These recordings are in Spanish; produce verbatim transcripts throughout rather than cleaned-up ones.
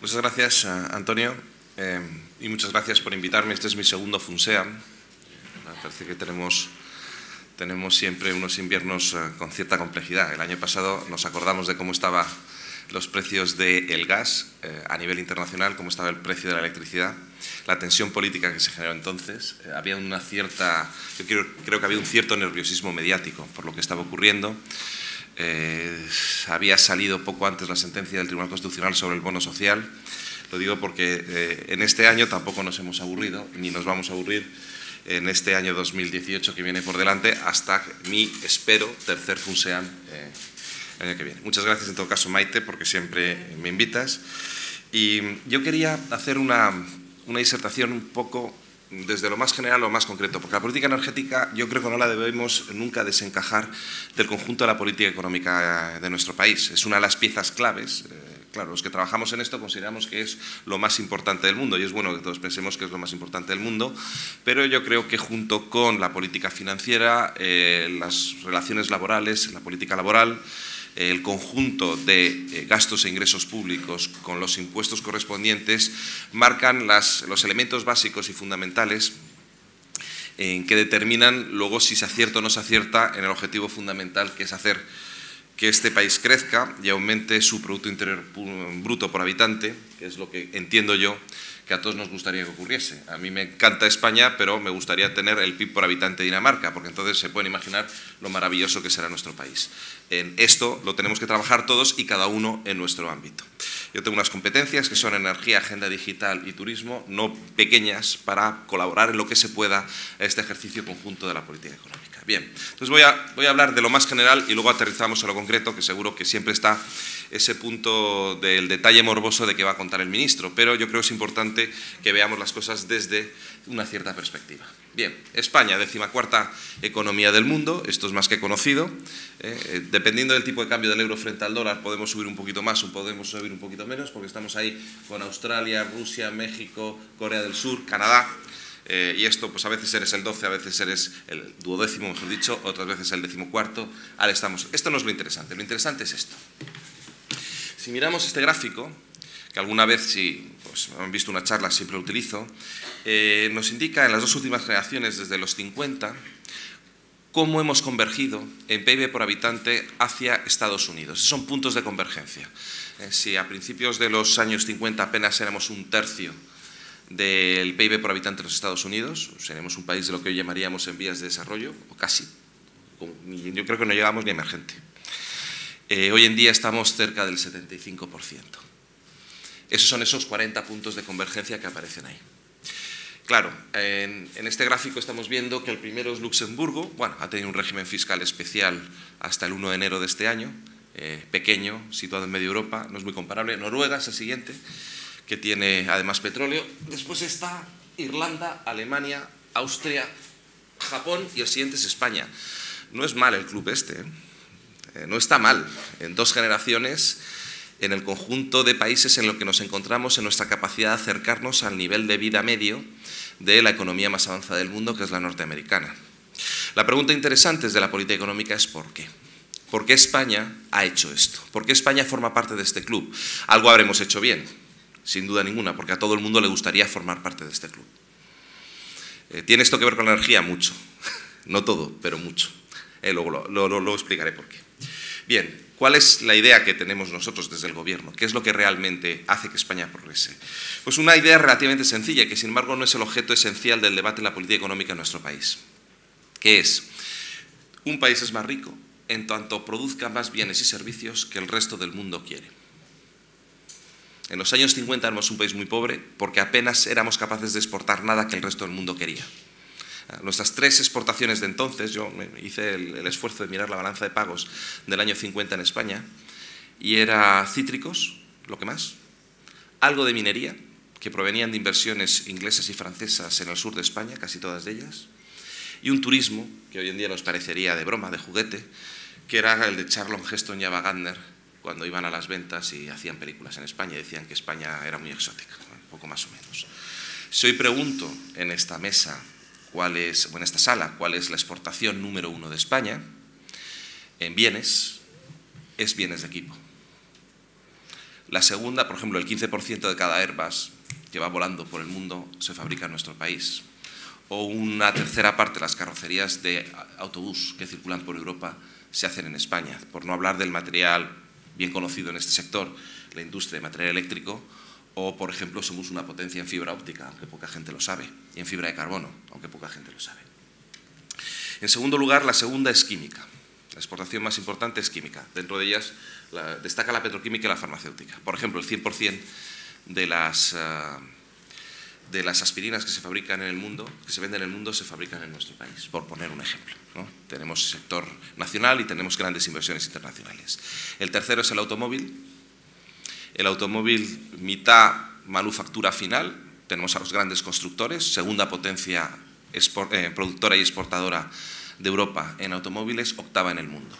Muchas gracias, Antonio, eh, y muchas gracias por invitarme. Este es mi segundo FUNSEAM. Me parece que tenemos, tenemos siempre unos inviernos eh, con cierta complejidad. El año pasado nos acordamos de cómo estaban los precios del gas eh, a nivel internacional, cómo estaba el precio de la electricidad, la tensión política que se generó entonces. Eh, había una cierta, yo creo, creo que había un cierto nerviosismo mediático por lo que estaba ocurriendo. Eh, había salido poco antes la sentencia del Tribunal Constitucional sobre el bono social. Lo digo porque eh, en este año tampoco nos hemos aburrido, ni nos vamos a aburrir en este año dos mil dieciocho que viene por delante, hasta mi, espero, tercer FUNSEAM eh, el año que viene. Muchas gracias en todo caso, Maite, porque siempre me invitas. Y yo quería hacer una, una disertación un poco desde lo más general a lo más concreto, porque la política energética yo creo que no la debemos nunca desencajar del conjunto de la política económica de nuestro país. Es una de las piezas claves. Eh, claro, los que trabajamos en esto consideramos que es lo más importante del mundo, y es bueno que todos pensemos que es lo más importante del mundo, pero yo creo que junto con la política financiera, eh, las relaciones laborales, la política laboral, el conjunto de gastos e ingresos públicos con los impuestos correspondientes marcan las, los elementos básicos y fundamentales en que determinan luego si se acierta o no se acierta en el objetivo fundamental, que es hacer que este país crezca y aumente su Producto Interior Bruto por habitante, que es lo que entiendo yo que a todos nos gustaría que ocurriese. A mí me encanta España, pero me gustaría tener el P I B por habitante de Dinamarca, porque entonces se pueden imaginar lo maravilloso que será nuestro país. En esto lo tenemos que trabajar todos y cada uno en nuestro ámbito. Yo tengo unas competencias que son energía, agenda digital y turismo, no pequeñas, para colaborar en lo que se pueda a este ejercicio conjunto de la política económica. Bien, entonces voy a, voy a hablar de lo más general y luego aterrizamos a lo concreto, que seguro que siempre está ese punto del detalle morboso de qué va a contar el ministro, pero yo creo que es importante que veamos las cosas desde una cierta perspectiva. Bien, España, decimacuarta economía del mundo, esto es más que conocido. Eh, dependiendo del tipo de cambio del euro frente al dólar, podemos subir un poquito más o podemos subir un poquito menos, porque estamos ahí con Australia, Rusia, México, Corea del Sur, Canadá. Eh, y esto, pues a veces eres el doce, a veces eres el duodécimo, mejor dicho, otras veces el decimocuarto. Ahora estamos. Esto no es lo interesante, lo interesante es esto. Si miramos este gráfico, que alguna vez, si pues, han visto una charla, siempre lo utilizo, eh, nos indica en las dos últimas generaciones, desde los cincuenta, cómo hemos convergido en P I B por habitante hacia Estados Unidos. Esos son puntos de convergencia. Eh, si a principios de los años cincuenta apenas éramos un tercio del P I B por habitante de los Estados Unidos, seremos un país de lo que hoy llamaríamos en vías de desarrollo, o casi. Yo creo que no llegamos ni a emergente. Eh, hoy en día estamos cerca del setenta y cinco por ciento. Esos son esos cuarenta puntos de convergencia que aparecen ahí. Claro, en, en este gráfico estamos viendo que el primero es Luxemburgo. Bueno, ha tenido un régimen fiscal especial hasta el uno de enero de este año, eh, pequeño, situado en medio Europa, no es muy comparable. Noruega es el siguiente, que tiene además petróleo. Después está Irlanda, Alemania, Austria, Japón y el siguiente es España. No es mal el club este, ¿eh? Eh, no está mal. En dos generaciones, en el conjunto de países en los que nos encontramos en nuestra capacidad de acercarnos al nivel de vida medio de la economía más avanzada del mundo, que es la norteamericana. La pregunta interesante desde la política económica es ¿por qué? ¿Por qué España ha hecho esto? ¿Por qué España forma parte de este club? Algo habremos hecho bien, sin duda ninguna, porque a todo el mundo le gustaría formar parte de este club. Eh, ¿Tiene esto que ver con la energía? Mucho. No todo, pero mucho. Eh, luego lo, lo, lo, lo explicaré por qué. Bien, ¿cuál es la idea que tenemos nosotros desde el Gobierno? ¿Qué es lo que realmente hace que España progrese? Pues una idea relativamente sencilla, que sin embargo no es el objeto esencial del debate en la política económica en nuestro país, que es: un país es más rico en tanto produzca más bienes y servicios que el resto del mundo quiere. En los años cincuenta éramos un país muy pobre porque apenas éramos capaces de exportar nada que el resto del mundo quería. Nuestras tres exportaciones de entonces, yo hice el, el esfuerzo de mirar la balanza de pagos del año cincuenta en España, y era cítricos, lo que más, algo de minería, que provenían de inversiones inglesas y francesas en el sur de España, casi todas de ellas, y un turismo, que hoy en día nos parecería de broma, de juguete, que era el de Charlton Heston y Ava Gardner, cuando iban a las ventas y hacían películas en España y decían que España era muy exótica, un poco más o menos. Si hoy pregunto en esta mesa, cuál es, o en esta sala, cuál es la exportación número uno de España, en bienes, es bienes de equipo. La segunda, por ejemplo, el quince por ciento de cada Airbus que va volando por el mundo se fabrica en nuestro país. O una tercera parte de las carrocerías de autobús que circulan por Europa se hacen en España, por no hablar del material bien conocido en este sector, la industria de material eléctrico, o, por ejemplo, somos una potencia en fibra óptica, aunque poca gente lo sabe, y en fibra de carbono, aunque poca gente lo sabe. En segundo lugar, la segunda es química. La exportación más importante es química. Dentro de ellas la, destaca la petroquímica y la farmacéutica. Por ejemplo, el cien por cien de las, uh, de las aspirinas que se fabrican en el mundo, que se venden en el mundo, se fabrican en nuestro país, por poner un ejemplo, ¿no? Tenemos sector nacional y tenemos grandes inversiones internacionales. El tercero es el automóvil. El automóvil, mitad manufactura final, tenemos a los grandes constructores, segunda potencia export, eh, productora y exportadora de Europa en automóviles, octava en el mundo.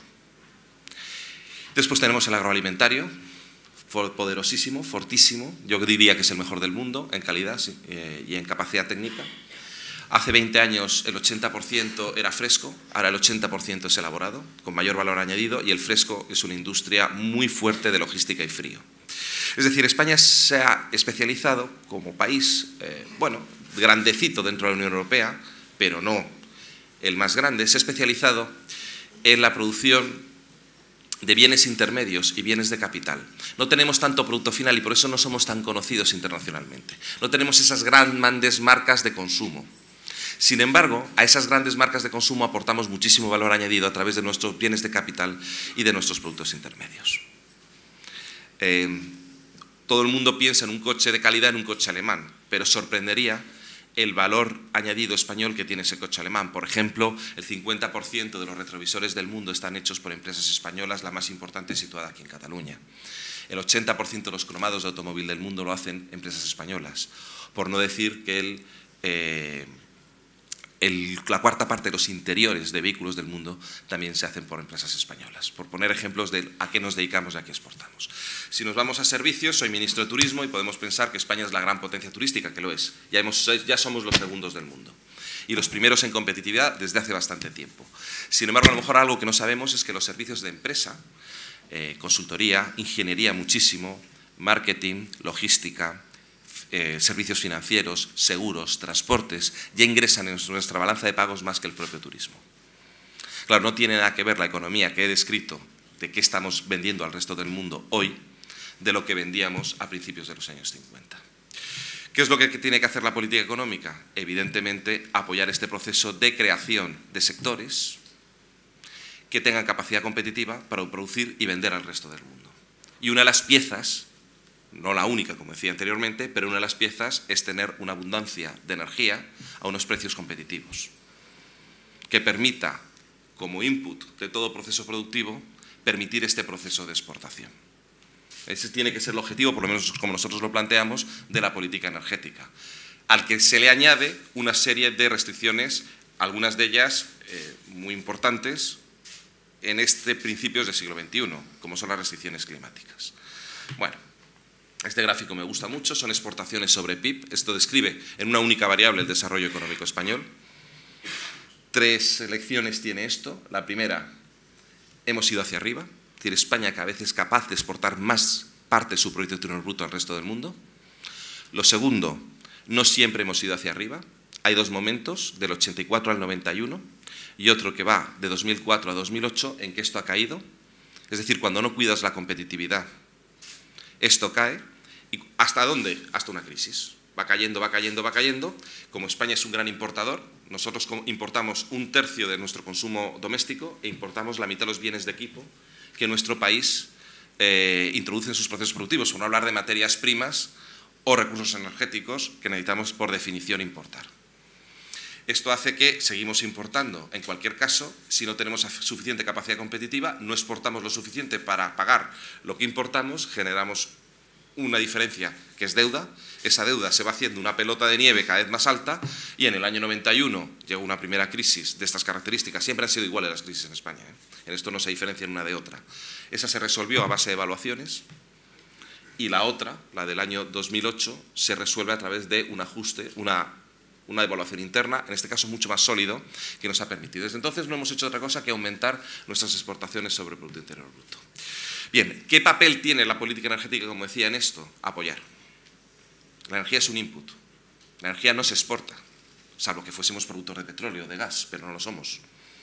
Después tenemos el agroalimentario, poderosísimo, fortísimo, yo diría que es el mejor del mundo en calidad eh, y en capacidad técnica. Hace veinte años el ochenta por ciento era fresco, ahora el ochenta por ciento es elaborado, con mayor valor añadido, y el fresco es una industria muy fuerte de logística y frío. Es decir, España se ha especializado como país, eh, bueno, grandecito dentro de la Unión Europea, pero no el más grande, se ha especializado en la producción de bienes intermedios y bienes de capital. No tenemos tanto producto final y por eso no somos tan conocidos internacionalmente. No tenemos esas grandes marcas de consumo. Sin embargo, a esas grandes marcas de consumo aportamos muchísimo valor añadido a través de nuestros bienes de capital y de nuestros productos intermedios. Eh, todo el mundo piensa en un coche de calidad, en un coche alemán, pero sorprendería el valor añadido español que tiene ese coche alemán. Por ejemplo, el cincuenta por ciento de los retrovisores del mundo están hechos por empresas españolas, la más importante situada aquí en Cataluña. El ochenta por ciento de los cromados de automóvil del mundo lo hacen empresas españolas, por no decir que el, eh, el, la cuarta parte de los interiores de vehículos del mundo también se hacen por empresas españolas, por poner ejemplos de a qué nos dedicamos y a qué exportamos. Si nos vamos a servicios, soy ministro de Turismo y podemos pensar que España es la gran potencia turística, que lo es. Ya, hemos, ya somos los segundos del mundo y los primeros en competitividad desde hace bastante tiempo. Sin embargo, a lo mejor algo que no sabemos es que los servicios de empresa, eh, consultoría, ingeniería muchísimo, marketing, logística, eh, servicios financieros, seguros, transportes, ya ingresan en nuestra balanza de pagos más que el propio turismo. Claro, no tiene nada que ver la economía que he descrito de qué estamos vendiendo al resto del mundo hoy, de lo que vendíamos a principios de los años cincuenta. ¿Qué es lo que tiene que hacer la política económica? Evidentemente, apoyar este proceso de creación de sectores que tengan capacidad competitiva para producir y vender al resto del mundo. Y una de las piezas, no la única, como decía anteriormente, pero una de las piezas es tener una abundancia de energía a unos precios competitivos, que permita, como input de todo proceso productivo, permitir este proceso de exportación. Ese tiene que ser el objetivo, por lo menos como nosotros lo planteamos, de la política energética, al que se le añade una serie de restricciones, algunas de ellas eh, muy importantes en este principios del siglo veintiuno, como son las restricciones climáticas. Bueno, este gráfico me gusta mucho, son exportaciones sobre P I B, esto describe en una única variable el desarrollo económico español. Tres lecciones tiene esto. La primera, hemos ido hacia arriba, es decir, España cada vez es capaz de exportar más parte de su Producto Interior Bruto al resto del mundo. Lo segundo, no siempre hemos ido hacia arriba, hay dos momentos, del ochenta y cuatro al noventa y uno, y otro que va de dos mil cuatro a dos mil ocho, en que esto ha caído, es decir, cuando no cuidas la competitividad, esto cae, ¿y hasta dónde? Hasta una crisis. Va cayendo, va cayendo, va cayendo. Como España es un gran importador, nosotros importamos un tercio de nuestro consumo doméstico e importamos la mitad de los bienes de equipo que nuestro país eh, introduce en sus procesos productivos, por no hablar de materias primas o recursos energéticos que necesitamos por definición importar. Esto hace que seguimos importando. En cualquier caso, si no tenemos suficiente capacidad competitiva, no exportamos lo suficiente para pagar lo que importamos, generamos una diferencia que es deuda, esa deuda se va haciendo una pelota de nieve cada vez más alta y en el año noventa y uno llegó una primera crisis de estas características. Siempre han sido iguales las crisis en España, ¿eh? En esto no se diferencian una de otra. Esa se resolvió a base de evaluaciones y la otra, la del año dos mil ocho, se resuelve a través de un ajuste, una, una evaluación interna, en este caso mucho más sólido, que nos ha permitido. Desde entonces no hemos hecho otra cosa que aumentar nuestras exportaciones sobre el Producto Interior Bruto. Bien, ¿qué papel tiene la política energética, como decía, en esto? Apoyar. La energía es un input. La energía no se exporta, salvo que fuésemos productor de petróleo, de gas, pero no lo somos.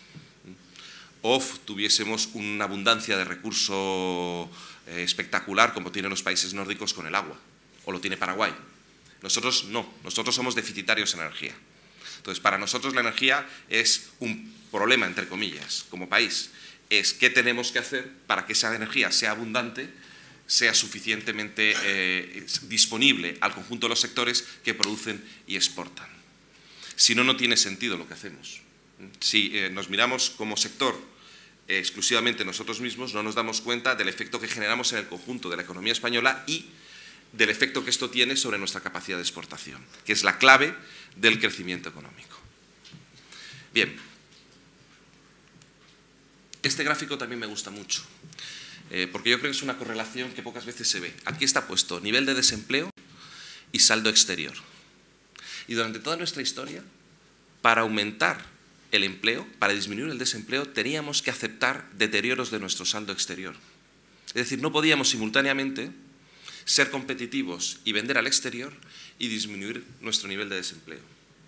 O tuviésemos una abundancia de recurso eh, espectacular, como tienen los países nórdicos con el agua, o lo tiene Paraguay. Nosotros no, nosotros somos deficitarios en energía. Entonces, para nosotros la energía es un problema, entre comillas, como país. Es qué tenemos que hacer para que esa energía sea abundante, sea suficientemente eh, disponible al conjunto de los sectores que producen y exportan. Si no, no tiene sentido lo que hacemos. Si eh, nos miramos como sector eh, exclusivamente nosotros mismos, no nos damos cuenta del efecto que generamos en el conjunto de la economía española y del efecto que esto tiene sobre nuestra capacidad de exportación, que es la clave del crecimiento económico. Bien, este gráfico también me gusta mucho, eh, porque yo creo que es una correlación que pocas veces se ve. Aquí está puesto nivel de desempleo y saldo exterior. Y durante toda nuestra historia, para aumentar el empleo, para disminuir el desempleo, teníamos que aceptar deterioros de nuestro saldo exterior. Es decir, no podíamos simultáneamente ser competitivos y vender al exterior y disminuir nuestro nivel de desempleo.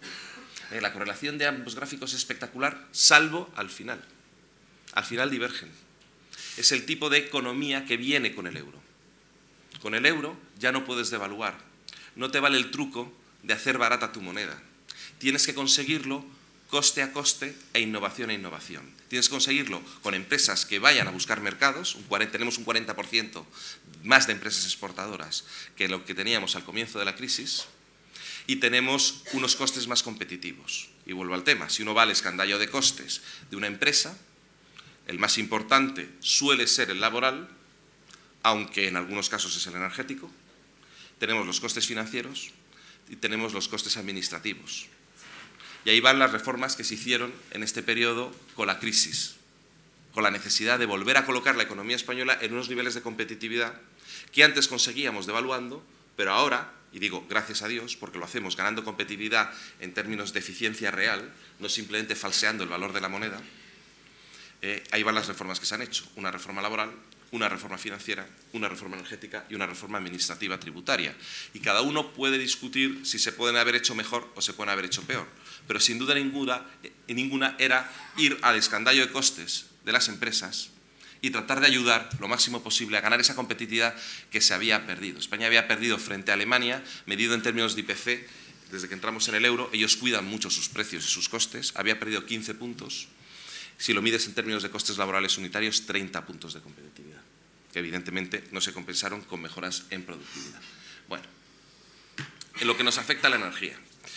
Eh, la correlación de ambos gráficos es espectacular, salvo al final. Al final divergen. Es el tipo de economía que viene con el euro. Con el euro ya no puedes devaluar. No te vale el truco de hacer barata tu moneda. Tienes que conseguirlo coste a coste e innovación a innovación. Tienes que conseguirlo con empresas que vayan a buscar mercados. Un cuarenta, tenemos un cuarenta por ciento más de empresas exportadoras que lo que teníamos al comienzo de la crisis y tenemos unos costes más competitivos. Y vuelvo al tema, si uno va al escandallo de costes de una empresa, el más importante suele ser el laboral, aunque en algunos casos es el energético. Tenemos los costes financieros y tenemos los costes administrativos. Y ahí van las reformas que se hicieron en este periodo con la crisis, con la necesidad de volver a colocar la economía española en unos niveles de competitividad que antes conseguíamos devaluando, pero ahora, y digo gracias a Dios, porque lo hacemos ganando competitividad en términos de eficiencia real, no simplemente falseando el valor de la moneda, eh, ahí van las reformas que se han hecho. Una reforma laboral, una reforma financiera, una reforma energética y una reforma administrativa tributaria. Y cada uno puede discutir si se pueden haber hecho mejor o se pueden haber hecho peor. Pero sin duda ninguna, ninguna era ir al escandallo de costes de las empresas y tratar de ayudar lo máximo posible a ganar esa competitividad que se había perdido. España había perdido frente a Alemania, medido en términos de I P C, desde que entramos en el euro, ellos cuidan mucho sus precios y sus costes, había perdido quince puntos. Si lo mides en términos de costes laborales unitarios, treinta puntos de competitividad, que evidentemente no se compensaron con mejoras en productividad. Bueno, en lo que nos afecta a la energía.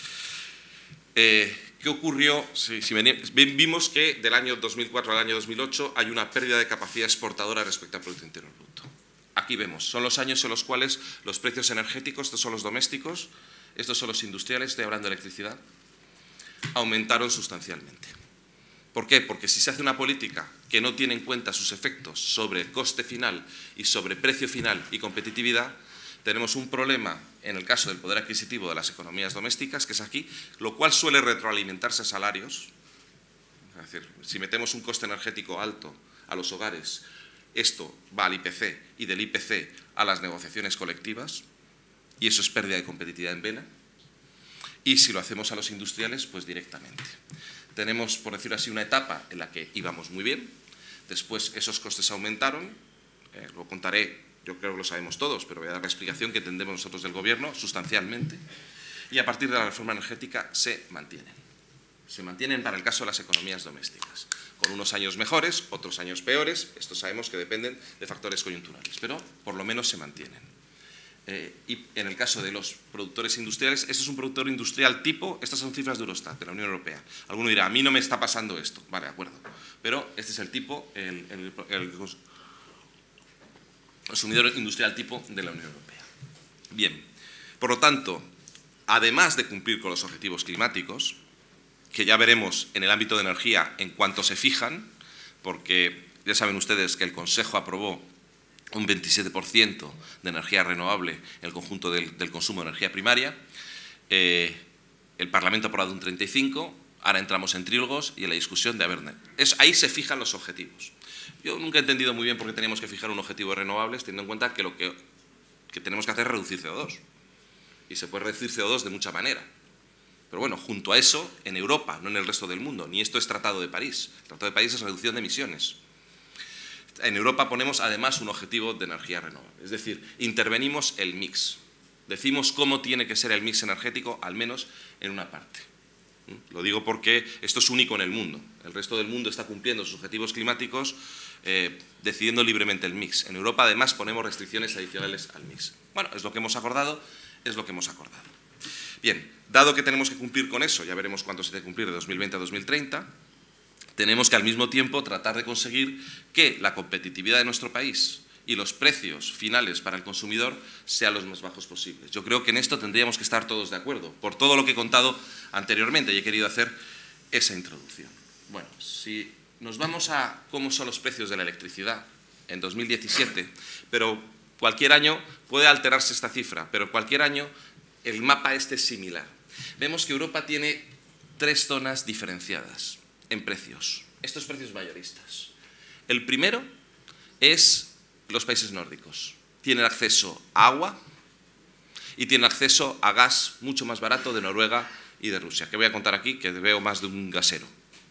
Eh, ¿Qué ocurrió? Si, si vimos que del año dos mil cuatro al año dos mil ocho hay una pérdida de capacidad exportadora respecto al Producto Interior Bruto. Aquí vemos, son los años en los cuales los precios energéticos, estos son los domésticos, estos son los industriales, estoy hablando de electricidad, aumentaron sustancialmente. ¿Por qué? Porque si se hace una política que no tiene en cuenta sus efectos sobre el coste final y sobre precio final y competitividad, tenemos un problema en el caso del poder adquisitivo de las economías domésticas, que es aquí, lo cual suele retroalimentarse a salarios. Es decir, si metemos un coste energético alto a los hogares, esto va al I P C y del I P C a las negociaciones colectivas, y eso es pérdida de competitividad en vena. Y si lo hacemos a los industriales, pues directamente. Tenemos, por decirlo así, una etapa en la que íbamos muy bien, después esos costes aumentaron, eh, lo contaré, yo creo que lo sabemos todos, pero voy a dar la explicación que entendemos nosotros del Gobierno, sustancialmente, y a partir de la reforma energética se mantienen. Se mantienen para el caso de las economías domésticas, con unos años mejores, otros años peores, estos sabemos que dependen de factores coyunturales, pero por lo menos se mantienen. Eh, y en el caso de los productores industriales, esto es un productor industrial tipo, estas son cifras de Eurostat, de la Unión Europea. Alguno dirá, a mí no me está pasando esto, vale, de acuerdo, pero este es el tipo, el, el, el, el consumidor industrial tipo de la Unión Europea. Bien, por lo tanto, además de cumplir con los objetivos climáticos, que ya veremos en el ámbito de energía en cuanto se fijan, porque ya saben ustedes que el Consejo aprobó un veintisiete por ciento de energía renovable en el conjunto del, del consumo de energía primaria, eh, el Parlamento ha aprobado un treinta y cinco por ciento, Ahora entramos en trílogos y en la discusión de, a ver, es, ahí se fijan los objetivos. Yo nunca he entendido muy bien por qué teníamos que fijar un objetivo de renovables, teniendo en cuenta que lo que, que tenemos que hacer es reducir C O dos. Y se puede reducir C O dos de mucha manera. Pero bueno, junto a eso, en Europa, no en el resto del mundo, ni esto es Tratado de París. El Tratado de París es reducción de emisiones. En Europa ponemos además un objetivo de energía renovable. Es decir, intervenimos el mix. Decimos cómo tiene que ser el mix energético, al menos en una parte. Lo digo porque esto es único en el mundo. El resto del mundo está cumpliendo sus objetivos climáticos eh, decidiendo libremente el mix. En Europa, además, ponemos restricciones adicionales al mix. Bueno, es lo que hemos acordado, es lo que hemos acordado. Bien, dado que tenemos que cumplir con eso, ya veremos cuánto se debe cumplir de dos mil veinte a dos mil treinta, tenemos que al mismo tiempo tratar de conseguir que la competitividad de nuestro país y los precios finales para el consumidor sean los más bajos posibles. Yo creo que en esto tendríamos que estar todos de acuerdo, por todo lo que he contado anteriormente, y he querido hacer esa introducción. Bueno, si nos vamos a cómo son los precios de la electricidad en dos mil diecisiete, pero cualquier año puede alterarse esta cifra, pero cualquier año el mapa este es similar. Vemos que Europa tiene tres zonas diferenciadas en precios, estos precios mayoristas. El primero es los países nórdicos. Tienen acceso a agua y tienen acceso a gas mucho más barato de Noruega y de Rusia, que voy a contar aquí, que veo más de un gasero.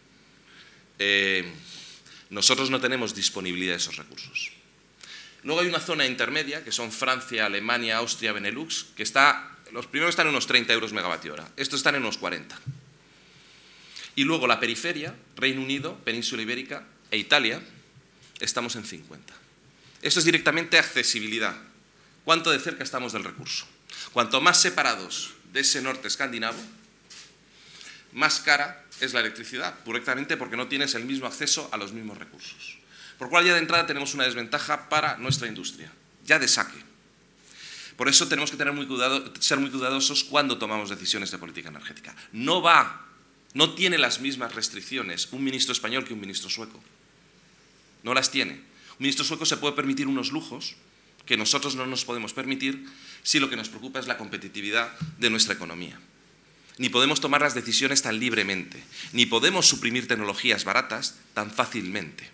Eh, nosotros no tenemos disponibilidad de esos recursos. Luego hay una zona intermedia, que son Francia, Alemania, Austria, Benelux, que está, los primeros están en unos treinta euros megavatio hora, estos están en unos cuarenta. Y luego la periferia, Reino Unido, Península Ibérica e Italia, estamos en cincuenta. Esto es directamente accesibilidad. ¿Cuánto de cerca estamos del recurso? Cuanto más separados de ese norte escandinavo, más cara es la electricidad, directamente porque no tienes el mismo acceso a los mismos recursos. Por lo cual ya de entrada tenemos una desventaja para nuestra industria, ya de saque. Por eso tenemos que tener muy cuidado, ser muy cuidadosos cuando tomamos decisiones de política energética. No va, no tiene las mismas restricciones un ministro español que un ministro sueco. No las tiene. Un ministro sueco se puede permitir unos lujos que nosotros no nos podemos permitir si lo que nos preocupa es la competitividad de nuestra economía. Ni podemos tomar las decisiones tan libremente, ni podemos suprimir tecnologías baratas tan fácilmente.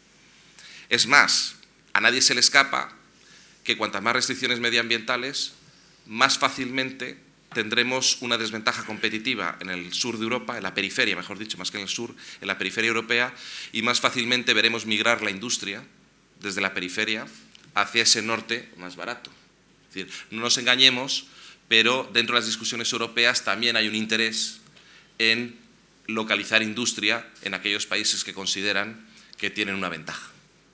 Es más, a nadie se le escapa que cuantas más restricciones medioambientales, más fácilmente tendremos una desventaja competitiva en el sur de Europa, en la periferia, mejor dicho, más que en el sur, en la periferia europea, y más fácilmente veremos migrar la industria desde la periferia hacia ese norte más barato. Es decir, no nos engañemos, pero dentro de las discusiones europeas también hay un interés en localizar industria en aquellos países que consideran que tienen una ventaja.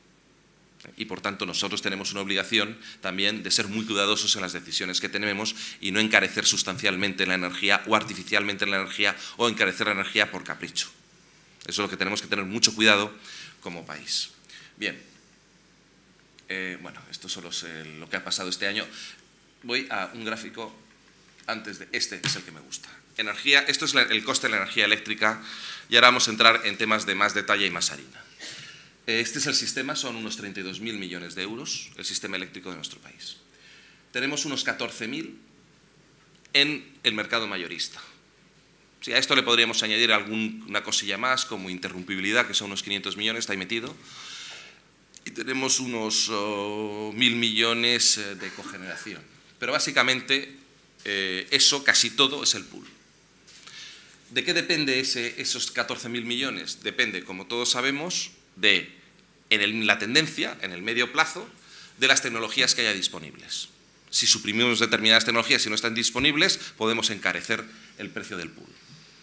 Y por tanto nosotros tenemos una obligación también de ser muy cuidadosos en las decisiones que tenemos y no encarecer sustancialmente la energía o artificialmente la energía o encarecer la energía por capricho. Eso es lo que tenemos que tener mucho cuidado como país. Bien, eh, bueno, esto solo es eh, lo que ha pasado este año. Voy a un gráfico antes de este, es el que me gusta. Energía, esto es la, el coste de la energía eléctrica y ahora vamos a entrar en temas de más detalle y más harina. Este es el sistema, son unos treinta y dos mil millones de euros, el sistema eléctrico de nuestro país. Tenemos unos catorce mil en el mercado mayorista. Sí, a esto le podríamos añadir alguna cosilla más, como interrumpibilidad, que son unos quinientos millones, está ahí metido. Y tenemos unos oh, mil millones de cogeneración. Pero básicamente eh, eso, casi todo, es el pool. ¿De qué depende ese, esos catorce mil millones? Depende, como todos sabemos, de en el, la tendencia, en el medio plazo, de las tecnologías que haya disponibles. Si suprimimos determinadas tecnologías y no están disponibles, podemos encarecer el precio del pool.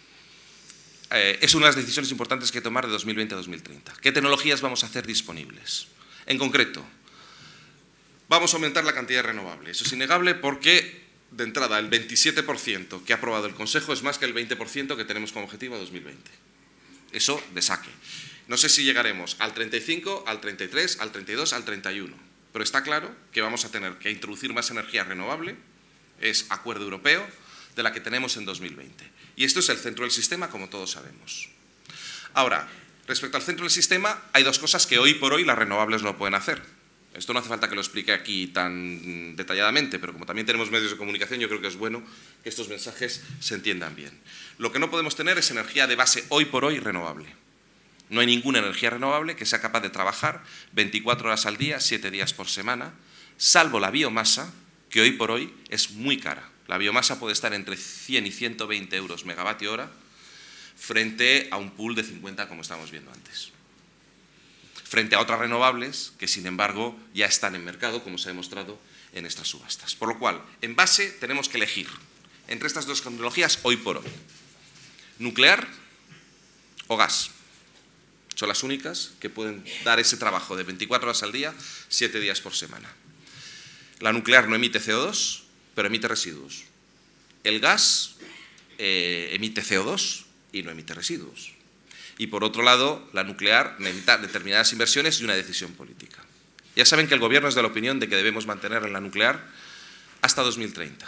Eh, es una de las decisiones importantes que hay que tomar de dos mil veinte a dos mil treinta. ¿Qué tecnologías vamos a hacer disponibles? En concreto, vamos a aumentar la cantidad de renovables. Eso es innegable porque, de entrada, el veintisiete por ciento que ha aprobado el Consejo es más que el veinte por ciento que tenemos como objetivo a dos mil veinte. Eso de saque. No sé si llegaremos al treinta y cinco, al treinta y tres, al treinta y dos, al treinta y uno. Pero está claro que vamos a tener que introducir más energía renovable, es acuerdo europeo, de la que tenemos en dos mil veinte. Y esto es el centro del sistema, como todos sabemos. Ahora, respecto al centro del sistema, hay dos cosas que hoy por hoy las renovables no pueden hacer. Esto no hace falta que lo explique aquí tan detalladamente, pero como también tenemos medios de comunicación, yo creo que es bueno que estos mensajes se entiendan bien. Lo que no podemos tener es energía de base hoy por hoy renovable. No hay ninguna energía renovable que sea capaz de trabajar veinticuatro horas al día, siete días por semana, salvo la biomasa, que hoy por hoy es muy cara. La biomasa puede estar entre cien y ciento veinte euros megavatio hora frente a un pool de cincuenta, como estábamos viendo antes. Frente a otras renovables que, sin embargo, ya están en mercado, como se ha demostrado en estas subastas. Por lo cual, en base, tenemos que elegir entre estas dos tecnologías hoy por hoy. Nuclear o gas. Son las únicas que pueden dar ese trabajo de veinticuatro horas al día, siete días por semana. La nuclear no emite C O dos, pero emite residuos. El gas eh, emite C O dos y no emite residuos. Y por otro lado, la nuclear necesita determinadas inversiones y una decisión política. Ya saben que el Gobierno es de la opinión de que debemos mantener en la nuclear hasta dos mil treinta.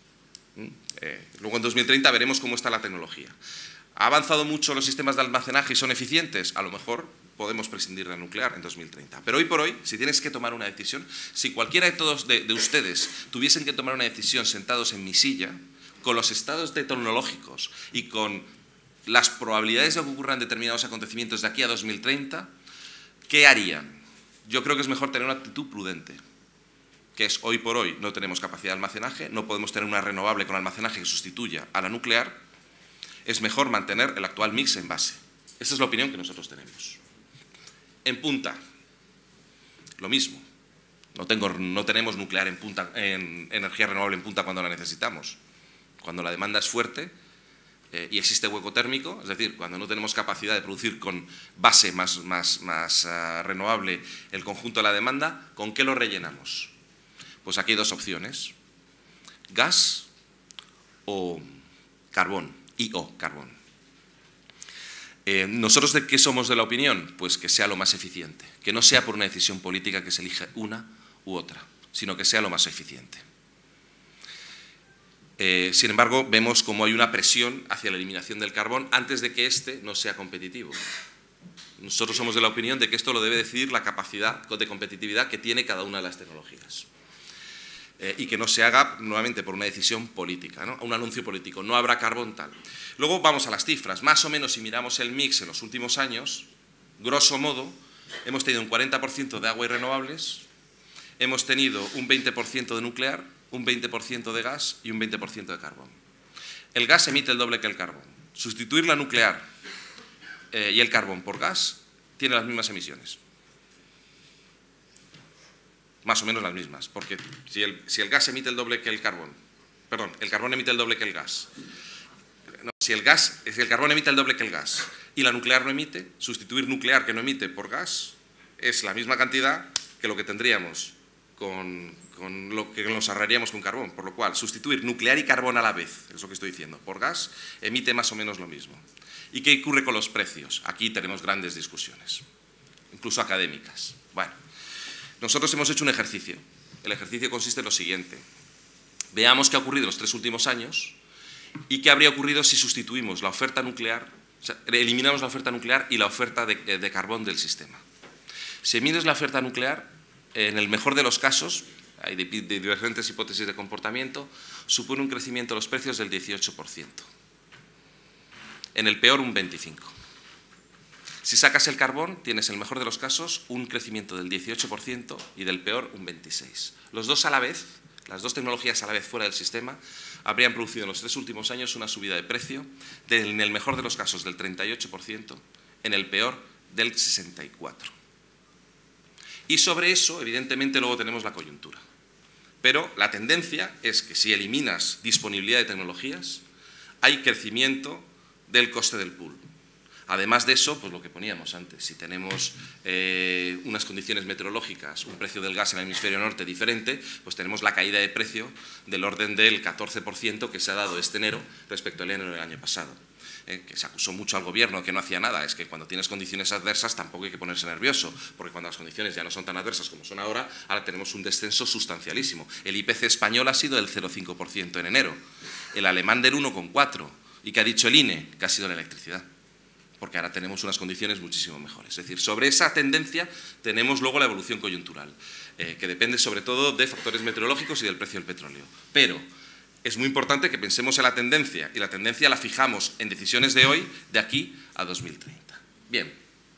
Eh, luego en dos mil treinta veremos cómo está la tecnología. ¿Ha avanzado mucho los sistemas de almacenaje y son eficientes? A lo mejor podemos prescindir de la nuclear en dos mil treinta. Pero hoy por hoy, si tienes que tomar una decisión, si cualquiera de todos de, de ustedes tuviesen que tomar una decisión sentados en mi silla, con los estados tecnológicos y con las probabilidades de que ocurran determinados acontecimientos de aquí a dos mil treinta, ¿qué harían? Yo creo que es mejor tener una actitud prudente, que es hoy por hoy no tenemos capacidad de almacenaje, no podemos tener una renovable con almacenaje que sustituya a la nuclear, es mejor mantener el actual mix en base. Esa es la opinión que nosotros tenemos. En punta, lo mismo. No, tengo, no tenemos nuclear en punta, en energía renovable en punta cuando la necesitamos. Cuando la demanda es fuerte, Eh, y existe hueco térmico, es decir, cuando no tenemos capacidad de producir con base más, más, más uh, renovable el conjunto de la demanda, ¿con qué lo rellenamos? Pues aquí hay dos opciones, gas o carbón, y o carbón. Eh, ¿Nosotros de qué somos de la opinión? Pues que sea lo más eficiente, que no sea por una decisión política que se elija una u otra, sino que sea lo más eficiente. Eh, sin embargo, vemos cómo hay una presión hacia la eliminación del carbón antes de que éste no sea competitivo. Nosotros somos de la opinión de que esto lo debe decidir la capacidad de competitividad que tiene cada una de las tecnologías. Eh, y que no se haga nuevamente por una decisión política, ¿no? Un anuncio político, no habrá carbón tal. Luego vamos a las cifras. Más o menos, si miramos el mix en los últimos años, grosso modo, hemos tenido un cuarenta por ciento de agua y renovables, hemos tenido un veinte por ciento de nuclear, un veinte por ciento de gas y un veinte por ciento de carbón. El gas emite el doble que el carbón. Sustituir la nuclear eh, y el carbón por gas tiene las mismas emisiones. Más o menos las mismas, porque si el, si el gas emite el doble que el carbón, perdón, el carbón emite el doble que el gas. No, si, el gas, si el carbón emite el doble que el gas y la nuclear no emite, sustituir nuclear que no emite por gas es la misma cantidad que lo que tendríamos con, con lo que nos ahorraríamos con carbón, por lo cual sustituir nuclear y carbón a la vez, es lo que estoy diciendo, por gas, emite más o menos lo mismo. ¿Y qué ocurre con los precios? Aquí tenemos grandes discusiones, incluso académicas. Bueno, nosotros hemos hecho un ejercicio. El ejercicio consiste en lo siguiente. Veamos qué ha ocurrido en los tres últimos años y qué habría ocurrido si sustituimos la oferta nuclear, o sea, eliminamos la oferta nuclear y la oferta de, de carbón del sistema. Si eliminas la oferta nuclear, en el mejor de los casos, hay de, de diferentes hipótesis de comportamiento, supone un crecimiento de los precios del dieciocho por ciento. En el peor, un veinticinco por ciento. Si sacas el carbón, tienes en el mejor de los casos un crecimiento del dieciocho por ciento y del peor un veintiséis por ciento. Los dos a la vez, las dos tecnologías a la vez fuera del sistema, habrían producido en los tres últimos años una subida de precio de, en el mejor de los casos del treinta y ocho por ciento, en el peor del sesenta y cuatro por ciento. Y sobre eso, evidentemente, luego tenemos la coyuntura. Pero la tendencia es que si eliminas disponibilidad de tecnologías, hay crecimiento del coste del pool. Además de eso, pues lo que poníamos antes, si tenemos eh, unas condiciones meteorológicas, un precio del gas en el hemisferio norte diferente, pues tenemos la caída de precio del orden del catorce por ciento que se ha dado este enero respecto al enero del año pasado. Eh, que se acusó mucho al gobierno que no hacía nada, es que cuando tienes condiciones adversas tampoco hay que ponerse nervioso, porque cuando las condiciones ya no son tan adversas como son ahora, ahora tenemos un descenso sustancialísimo. El I P C español ha sido del cero coma cinco por ciento en enero, el alemán del uno coma cuatro por ciento, y que ha dicho el I N E, que ha sido la electricidad. porque ahora tenemos unas condiciones muchísimo mejores. Es decir, sobre esa tendencia tenemos luego la evolución coyuntural, eh, que depende sobre todo de factores meteorológicos y del precio del petróleo. Pero es muy importante que pensemos en la tendencia, y la tendencia la fijamos en decisiones de hoy, de aquí a dos mil treinta. Bien,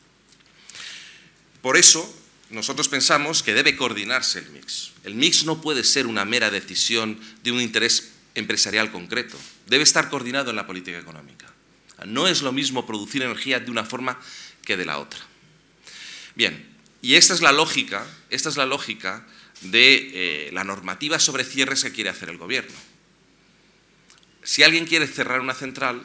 por eso nosotros pensamos que debe coordinarse el mix. El mix no puede ser una mera decisión de un interés empresarial concreto, debe estar coordinado en la política económica. No es lo mismo producir energía de una forma que de la otra. Bien, y esta es la lógica, esta es la lógica de eh, la normativa sobre cierres que quiere hacer el Gobierno. Si alguien quiere cerrar una central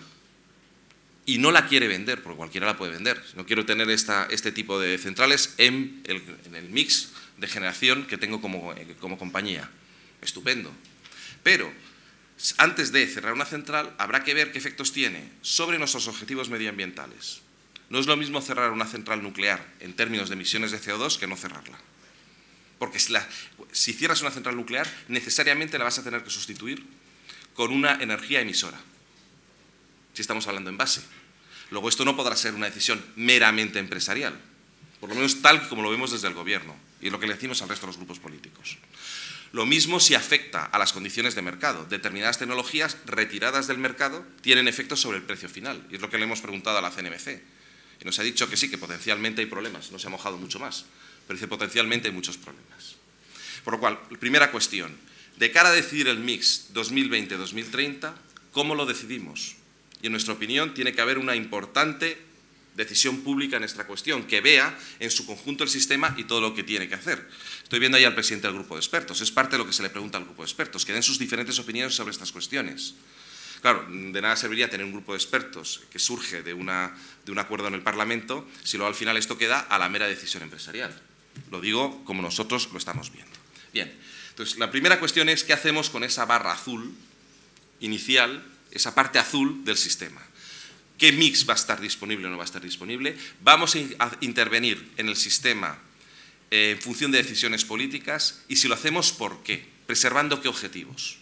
y no la quiere vender, porque cualquiera la puede vender, no quiero tener esta, este tipo de centrales en el, en el mix de generación que tengo como, como compañía, estupendo. Pero antes de cerrar una central, habrá que ver qué efectos tiene sobre nuestros objetivos medioambientales. No es lo mismo cerrar una central nuclear en términos de emisiones de C O dos que no cerrarla. Porque si, la, si cierras una central nuclear, necesariamente la vas a tener que sustituir con una energía emisora, si estamos hablando en base. Luego, esto no podrá ser una decisión meramente empresarial, por lo menos tal como lo vemos desde el Gobierno, y lo que le decimos al resto de los grupos políticos. Lo mismo si afecta a las condiciones de mercado. Determinadas tecnologías retiradas del mercado tienen efectos sobre el precio final, y es lo que le hemos preguntado a la C N M C. Y nos ha dicho que sí, que potencialmente hay problemas, no se ha mojado mucho más, pero dice potencialmente hay muchos problemas. Por lo cual, primera cuestión, de cara a decidir el mix dos mil veinte dos mil treinta, ¿cómo lo decidimos? Y en nuestra opinión tiene que haber una importante decisión pública en esta cuestión, que vea en su conjunto el sistema y todo lo que tiene que hacer. Estoy viendo ahí al presidente del grupo de expertos, es parte de lo que se le pregunta al grupo de expertos, que den sus diferentes opiniones sobre estas cuestiones. Claro, de nada serviría tener un grupo de expertos que surge de, una, de un acuerdo en el Parlamento si luego al final esto queda a la mera decisión empresarial. Lo digo como nosotros lo estamos viendo. Bien, entonces la primera cuestión es qué hacemos con esa barra azul inicial, esa parte azul del sistema. ¿Qué mix va a estar disponible o no va a estar disponible? Vamos a intervenir en el sistema eh, en función de decisiones políticas, y si lo hacemos, ¿por qué? Preservando qué objetivos.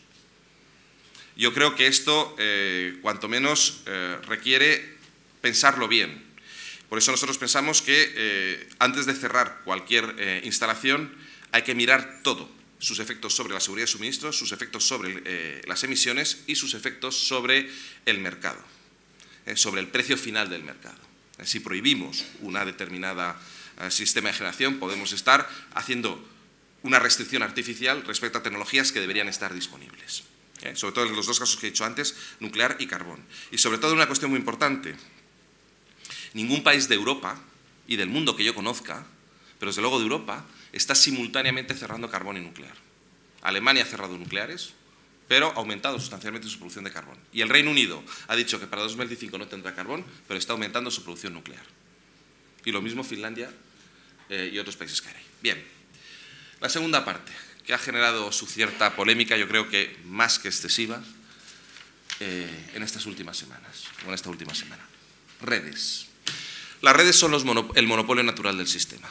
Yo creo que esto, eh, cuanto menos, eh, requiere pensarlo bien. Por eso nosotros pensamos que eh, antes de cerrar cualquier eh, instalación hay que mirar todo, sus efectos sobre la seguridad de suministro, sus efectos sobre eh, las emisiones y sus efectos sobre el mercado, eh, sobre el precio final del mercado. Eh, si prohibimos una determinada eh, sistema de generación, podemos estar haciendo una restricción artificial respecto a tecnologías que deberían estar disponibles. Eh, sobre todo en los dos casos que he dicho antes, nuclear y carbón. Y sobre todo una cuestión muy importante, ningún país de Europa y del mundo que yo conozca, pero desde luego de Europa, está simultáneamente cerrando carbón y nuclear. Alemania ha cerrado nucleares, pero ha aumentado sustancialmente su producción de carbón. Y el Reino Unido ha dicho que para dos mil veinticinco no tendrá carbón, pero está aumentando su producción nuclear. Y lo mismo Finlandia eh, y otros países que hay. Bien, la segunda parte, que ha generado su cierta polémica, yo creo que más que excesiva, eh, en estas últimas semanas, o en esta última semana. Redes. Las redes son los monop- el monopolio natural del sistema.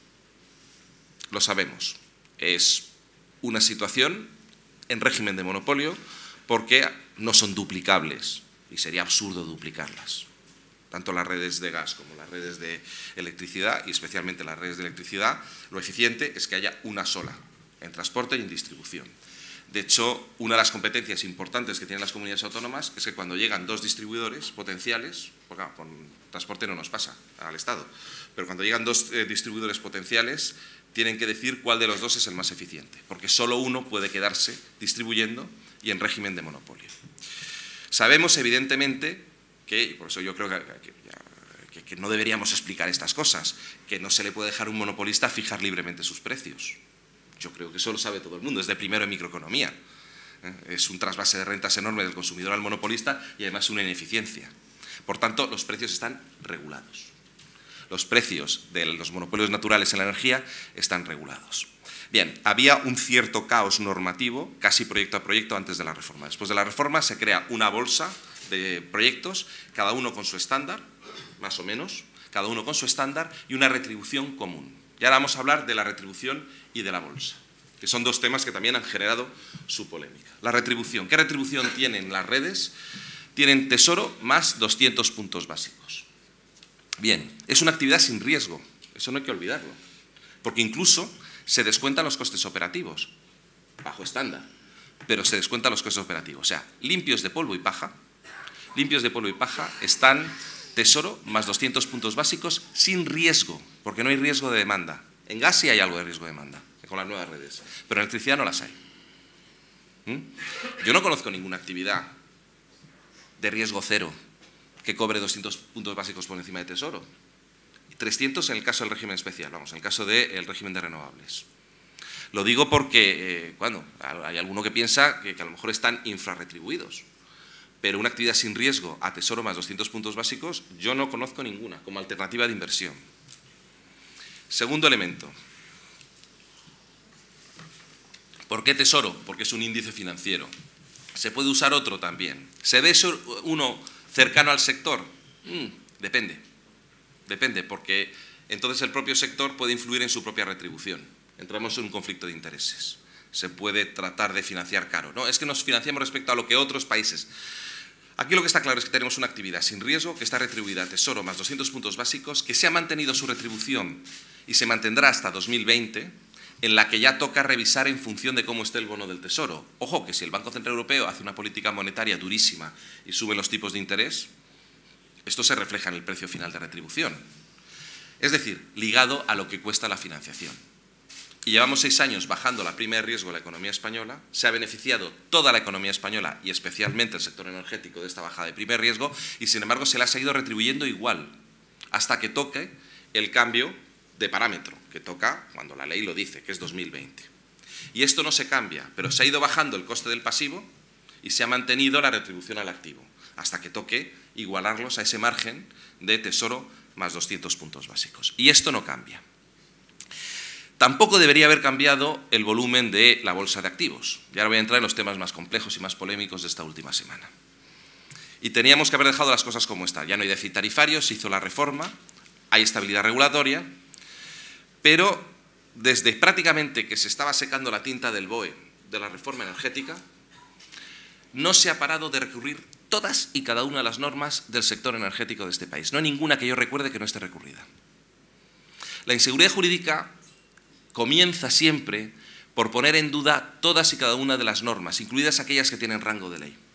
Lo sabemos. Es una situación en régimen de monopolio porque no son duplicables y sería absurdo duplicarlas. Tanto las redes de gas como las redes de electricidad, y especialmente las redes de electricidad, lo eficiente es que haya una sola, en transporte y en distribución. De hecho, una de las competencias importantes que tienen las comunidades autónomas es que cuando llegan dos distribuidores potenciales, porque con transporte no nos pasa al Estado, pero cuando llegan dos eh, distribuidores potenciales, tienen que decir cuál de los dos es el más eficiente, porque solo uno puede quedarse distribuyendo y en régimen de monopolio. Sabemos, evidentemente, que, y por eso yo creo que, que, que, que no deberíamos explicar estas cosas, que no se le puede dejar a un monopolista fijar libremente sus precios. Yo creo que eso lo sabe todo el mundo, es de primero en microeconomía. Es un trasvase de rentas enorme del consumidor al monopolista y además una ineficiencia. Por tanto, los precios están regulados. Los precios de los monopolios naturales en la energía están regulados. Bien, había un cierto caos normativo, casi proyecto a proyecto, antes de la reforma. Después de la reforma se crea una bolsa de proyectos, cada uno con su estándar, más o menos, cada uno con su estándar y una retribución común. Y ahora vamos a hablar de la retribución y de la bolsa, que son dos temas que también han generado su polémica. La retribución. ¿Qué retribución tienen las redes? Tienen tesoro más doscientos puntos básicos. Bien, es una actividad sin riesgo, eso no hay que olvidarlo, porque incluso se descuentan los costes operativos, bajo estándar, pero se descuentan los costes operativos. O sea, limpios de polvo y paja, limpios de polvo y paja están Tesoro más doscientos puntos básicos sin riesgo, porque no hay riesgo de demanda. En gas sí hay algo de riesgo de demanda, con las nuevas redes, pero en electricidad no las hay. ¿Mm? Yo no conozco ninguna actividad de riesgo cero que cobre doscientos puntos básicos por encima de Tesoro. trescientos en el caso del régimen especial, vamos, en el caso del régimen de renovables. Lo digo porque, eh, bueno, hay alguno que piensa que, que a lo mejor están infrarretribuidos, pero una actividad sin riesgo a Tesoro más doscientos puntos básicos, yo no conozco ninguna como alternativa de inversión. Segundo elemento. ¿Por qué Tesoro? Porque es un índice financiero. ¿Se puede usar otro también? ¿Se ve uno cercano al sector? Mm, depende. Depende, porque entonces el propio sector puede influir en su propia retribución. Entramos en un conflicto de intereses. Se puede tratar de financiar caro. No, es que nos financiamos respecto a lo que otros países. Aquí lo que está claro es que tenemos una actividad sin riesgo que está retribuida a Tesoro más doscientos puntos básicos, que se ha mantenido su retribución y se mantendrá hasta dos mil veinte, en la que ya toca revisar en función de cómo esté el bono del Tesoro. Ojo, que si el Banco Central Europeo hace una política monetaria durísima y sube los tipos de interés, esto se refleja en el precio final de retribución. Es decir, ligado a lo que cuesta la financiación. Y llevamos seis años bajando la prima de riesgo de la economía española, se ha beneficiado toda la economía española y especialmente el sector energético de esta bajada de prima de riesgo y sin embargo se la ha seguido retribuyendo igual hasta que toque el cambio de parámetro, que toca cuando la ley lo dice, que es dos mil veinte. Y esto no se cambia, pero se ha ido bajando el coste del pasivo y se ha mantenido la retribución al activo, hasta que toque igualarlos a ese margen de Tesoro más doscientos puntos básicos. Y esto no cambia. Tampoco debería haber cambiado el volumen de la bolsa de activos. Y ahora voy a entrar en los temas más complejos y más polémicos de esta última semana. Y teníamos que haber dejado las cosas como están. Ya no hay déficit tarifario, se hizo la reforma, hay estabilidad regulatoria, pero desde prácticamente que se estaba secando la tinta del B O E de la reforma energética, no se ha parado de recurrir todas y cada una de las normas del sector energético de este país. No hay ninguna que yo recuerde que no esté recurrida. La inseguridad jurídica comienza siempre por poner en duda todas y cada una de las normas, incluidas aquellas que tienen rango de ley.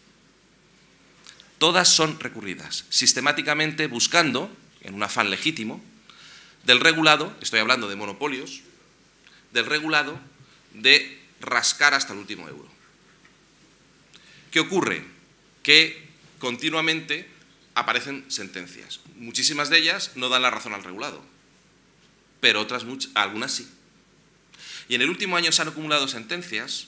Todas son recurridas, sistemáticamente buscando, en un afán legítimo, del regulado, estoy hablando de monopolios, del regulado de rascar hasta el último euro. ¿Qué ocurre? Que continuamente aparecen sentencias. Muchísimas de ellas no dan la razón al regulado, pero otras muchas, algunas sí. Y en el último año se han acumulado sentencias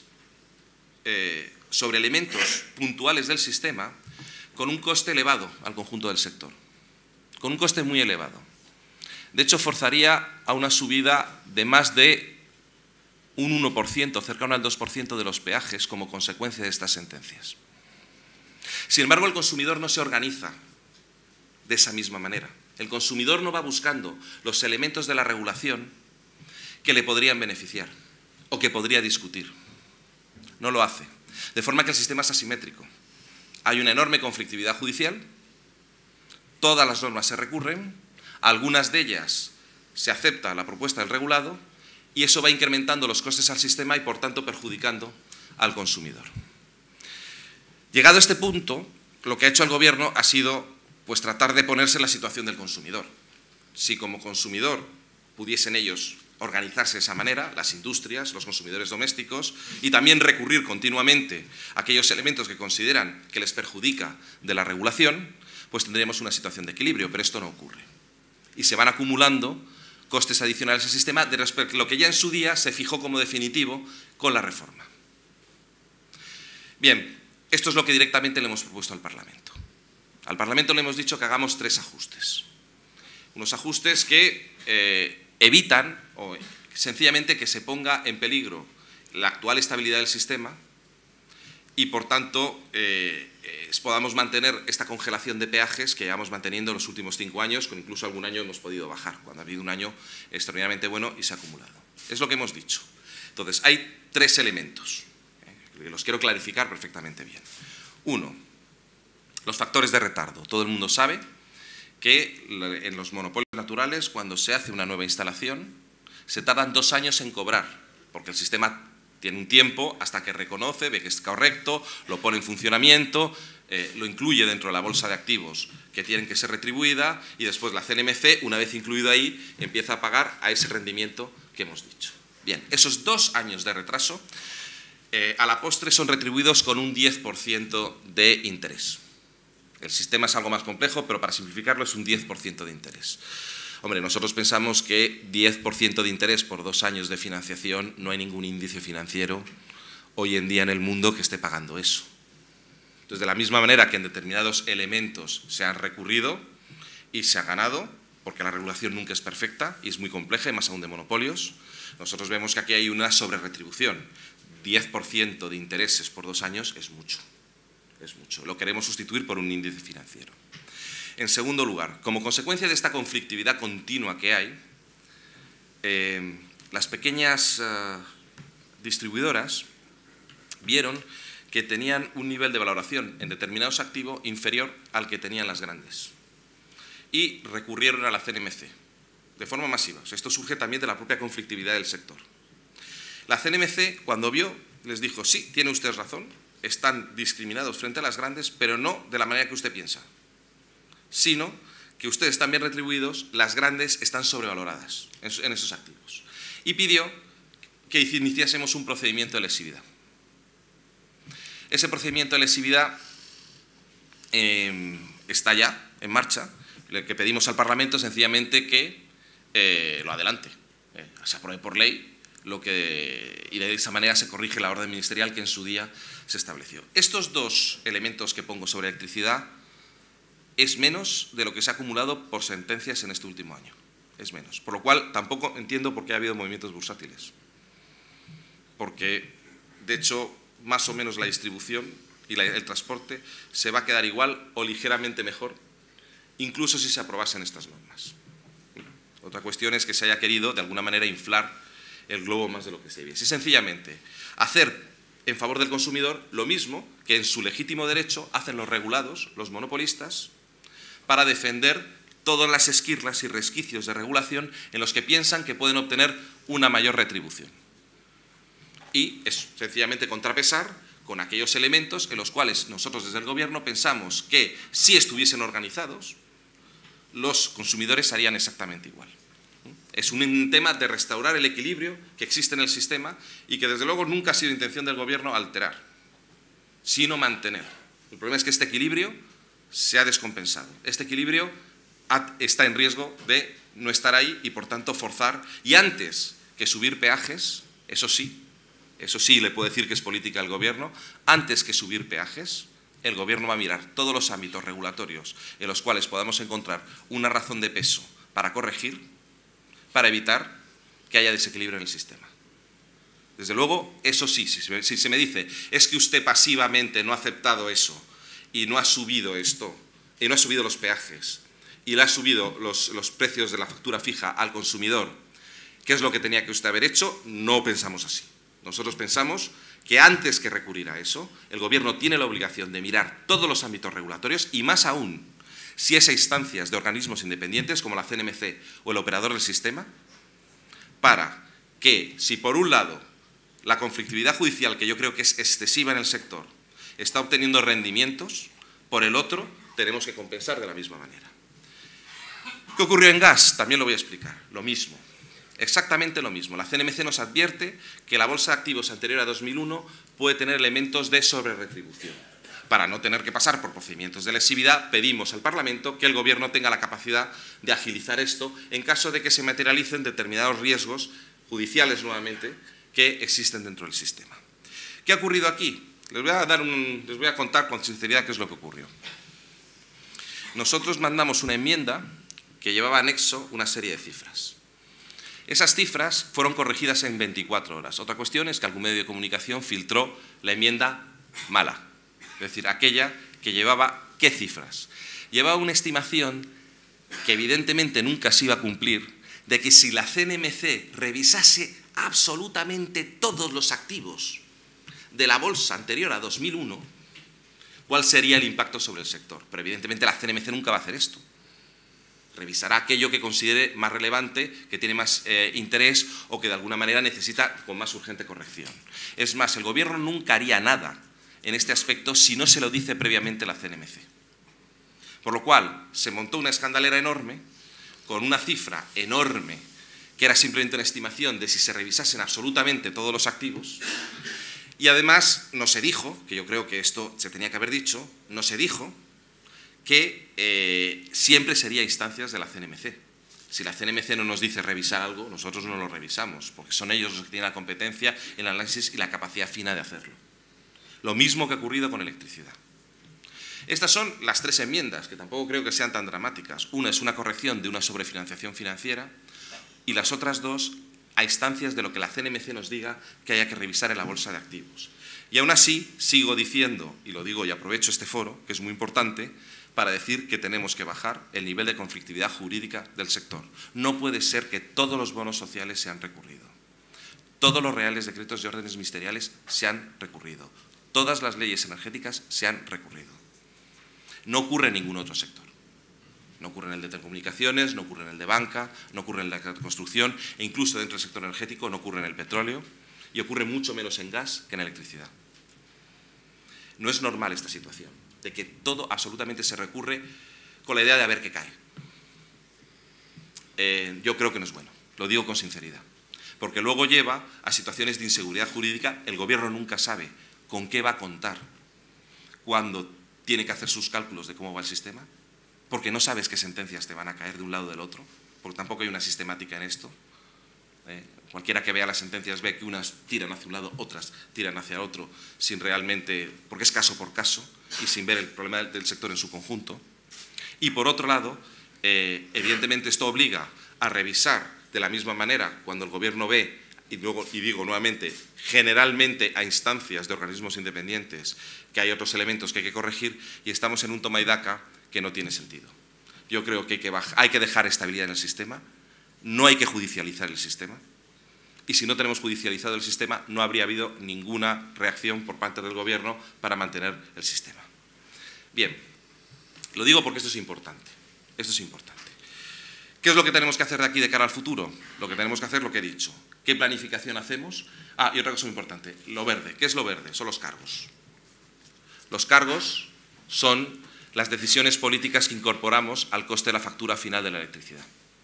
eh, sobre elementos puntuales del sistema con un coste elevado al conjunto del sector, con un coste muy elevado. De hecho, forzaría a una subida de más de un uno por ciento, cercano al dos por ciento de los peajes como consecuencia de estas sentencias. Sin embargo, el consumidor no se organiza de esa misma manera. El consumidor no va buscando los elementos de la regulación que le podrían beneficiar o que podría discutir. No lo hace. De forma que el sistema es asimétrico. Hay una enorme conflictividad judicial, todas las normas se recurren, algunas de ellas se acepta la propuesta del regulado y eso va incrementando los costes al sistema y por tanto perjudicando al consumidor. Llegado a este punto, lo que ha hecho el Gobierno ha sido pues, tratar de ponerse en la situación del consumidor. Si como consumidor pudiesen ellos organizarse de esa manera, las industrias, los consumidores domésticos, y también recurrir continuamente a aquellos elementos que consideran que les perjudica de la regulación, pues tendríamos una situación de equilibrio, pero esto no ocurre. Y se van acumulando costes adicionales al sistema de respecto a lo que ya en su día se fijó como definitivo con la reforma. Bien, esto es lo que directamente le hemos propuesto al Parlamento. Al Parlamento le hemos dicho que hagamos tres ajustes. Unos ajustes que eh, evitan o sencillamente que se ponga en peligro la actual estabilidad del sistema y, por tanto, eh, eh, podamos mantener esta congelación de peajes que llevamos manteniendo en los últimos cinco años, con incluso algún año hemos podido bajar, cuando ha habido un año extraordinariamente bueno y se ha acumulado. Es lo que hemos dicho. Entonces, hay tres elementos, eh, que los quiero clarificar perfectamente bien. Uno, los factores de retardo. Todo el mundo sabe que en los monopolios naturales, cuando se hace una nueva instalación, se tardan dos años en cobrar, porque el sistema tiene un tiempo hasta que reconoce, ve que es correcto, lo pone en funcionamiento, eh, lo incluye dentro de la bolsa de activos que tienen que ser retribuida y después la C N M C, una vez incluido ahí, empieza a pagar a ese rendimiento que hemos dicho. Bien, esos dos años de retraso eh, a la postre son retribuidos con un diez por ciento de interés. El sistema es algo más complejo, pero para simplificarlo es un diez por ciento de interés. Hombre, nosotros pensamos que diez por ciento de interés por dos años de financiación, no hay ningún índice financiero hoy en día en el mundo que esté pagando eso. Entonces, de la misma manera que en determinados elementos se han recurrido y se ha ganado, porque la regulación nunca es perfecta y es muy compleja, y más aún de monopolios, nosotros vemos que aquí hay una sobreretribución. diez por ciento de intereses por dos años es mucho, es mucho. Lo queremos sustituir por un índice financiero. En segundo lugar, como consecuencia de esta conflictividad continua que hay, eh, las pequeñas eh, distribuidoras vieron que tenían un nivel de valoración en determinados activos inferior al que tenían las grandes y recurrieron a la C N M C de forma masiva. O sea, esto surge también de la propia conflictividad del sector. La C N M C, cuando vio, les dijo: sí, tiene usted razón, están discriminados frente a las grandes, pero no de la manera que usted piensa, sino que ustedes están bien retribuidos, las grandes están sobrevaloradas en esos activos. Y pidió que iniciásemos un procedimiento de lesividad. Ese procedimiento de lesividad eh, está ya en marcha. Lo que pedimos al Parlamento es sencillamente que eh, lo adelante, eh, se apruebe por ley lo que, y de esa manera se corrige la orden ministerial que en su día se estableció. Estos dos elementos que pongo sobre electricidad es menos de lo que se ha acumulado por sentencias en este último año. Es menos. Por lo cual, tampoco entiendo por qué ha habido movimientos bursátiles. Porque, de hecho, más o menos la distribución y la, el transporte se va a quedar igual o ligeramente mejor, incluso si se aprobasen estas normas. Otra cuestión es que se haya querido, de alguna manera, inflar el globo más de lo que se debía. Es sencillamente hacer en favor del consumidor lo mismo que en su legítimo derecho hacen los regulados, los monopolistas, para defender todas las esquirlas y resquicios de regulación en los que piensan que pueden obtener una mayor retribución. Y es sencillamente contrapesar con aquellos elementos en los cuales nosotros desde el Gobierno pensamos que si estuviesen organizados, los consumidores harían exactamente igual. Es un tema de restaurar el equilibrio que existe en el sistema y que desde luego nunca ha sido intención del Gobierno alterar, sino mantener. El problema es que este equilibrio se ha descompensado. Este equilibrio está en riesgo de no estar ahí y por tanto forzar, y antes que subir peajes, eso sí, eso sí le puedo decir que es política del Gobierno, antes que subir peajes, el Gobierno va a mirar todos los ámbitos regulatorios en los cuales podamos encontrar una razón de peso para corregir, para evitar que haya desequilibrio en el sistema. Desde luego, eso sí, si se, si se me dice, es que usted pasivamente no ha aceptado eso y no ha subido esto, y no ha subido los peajes, y le ha subido los, los precios de la factura fija al consumidor, ¿qué es lo que tenía que usted haber hecho? No pensamos así. Nosotros pensamos que antes que recurrir a eso, el Gobierno tiene la obligación de mirar todos los ámbitos regulatorios y más aún, si es a instancias de organismos independientes como la C N M C o el operador del sistema, para que, si por un lado la conflictividad judicial, que yo creo que es excesiva en el sector, está obteniendo rendimientos, por el otro tenemos que compensar de la misma manera. ¿Qué ocurrió en gas? También lo voy a explicar. Lo mismo. Exactamente lo mismo. La C N M C nos advierte que la bolsa de activos anterior a dos mil uno puede tener elementos de sobreretribución. Para no tener que pasar por procedimientos de lesividad, pedimos al Parlamento que el Gobierno tenga la capacidad de agilizar esto en caso de que se materialicen determinados riesgos judiciales nuevamente que existen dentro del sistema. ¿Qué ha ocurrido aquí? Les voy a, dar un, les voy a contar con sinceridad qué es lo que ocurrió. Nosotros mandamos una enmienda que llevaba anexo una serie de cifras. Esas cifras fueron corregidas en veinticuatro horas. Otra cuestión es que algún medio de comunicación filtró la enmienda mala, es decir, aquella que llevaba ¿qué cifras? Llevaba una estimación que evidentemente nunca se iba a cumplir, de que si la C N M C revisase absolutamente todos los activos de la bolsa anterior a dos mil uno, ¿cuál sería el impacto sobre el sector? Pero evidentemente la C N M C nunca va a hacer esto. revisará aquello que considere más relevante, que tiene más eh, interés o que de alguna manera necesita con más urgente corrección. Es más, el Gobierno nunca haría nada en este aspecto si no se lo dice previamente la C N M C. Por lo cual, se montó una escandalera enorme, con una cifra enorme, que era simplemente una estimación de si se revisasen absolutamente todos los activos, y además no se dijo, que yo creo que esto se tenía que haber dicho, no se dijo que eh, siempre sería a instancias de la C N M C. Si la C N M C no nos dice revisar algo, nosotros no lo revisamos, porque son ellos los que tienen la competencia, el análisis y la capacidad fina de hacerlo. Lo mismo que ha ocurrido con electricidad. Estas son las tres enmiendas, que tampoco creo que sean tan dramáticas. Una es una corrección de una sobrefinanciación financiera y las otras dos a instancias de lo que la C N M C nos diga que haya que revisar en la bolsa de activos. Y aún así sigo diciendo, y lo digo y aprovecho este foro, que es muy importante, para decir que tenemos que bajar el nivel de conflictividad jurídica del sector. No puede ser que todos los bonos sociales se han recurrido. Todos los reales decretos de órdenes ministeriales se han recurrido. Todas las leyes energéticas se han recurrido. No ocurre en ningún otro sector. No ocurre en el de telecomunicaciones, no ocurre en el de banca, no ocurre en la construcción e incluso dentro del sector energético no ocurre en el petróleo y ocurre mucho menos en gas que en electricidad. No es normal esta situación, de que todo absolutamente se recurre con la idea de a ver qué cae. Eh, yo creo que no es bueno, lo digo con sinceridad, porque luego lleva a situaciones de inseguridad jurídica. El Gobierno nunca sabe con qué va a contar cuando tiene que hacer sus cálculos de cómo va el sistema, porque no sabes qué sentencias te van a caer de un lado o del otro, porque tampoco hay una sistemática en esto. Eh, cualquiera que vea las sentencias ve que unas tiran hacia un lado, otras tiran hacia otro, sin realmente, porque es caso por caso y sin ver el problema del, del sector en su conjunto. Y por otro lado, eh, evidentemente esto obliga a revisar de la misma manera cuando el Gobierno ve, y, luego, y digo nuevamente, generalmente a instancias de organismos independientes, que hay otros elementos que hay que corregir y estamos en un toma y daca que no tiene sentido. Yo creo que hay que, bajar, hay que dejar estabilidad en el sistema, no hay que judicializar el sistema, y si no tenemos judicializado el sistema no habría habido ninguna reacción por parte del Gobierno para mantener el sistema. Bien, lo digo porque esto es importante, esto es importante. ¿Qué es lo que tenemos que hacer de aquí de cara al futuro? Lo que tenemos que hacer, lo que he dicho. ¿Qué planificación hacemos? Ah, y otra cosa muy importante, lo verde. ¿Qué es lo verde? Son los cargos. Los cargos son las decisiones políticas que incorporamos al coste de la factura final de la electricidad.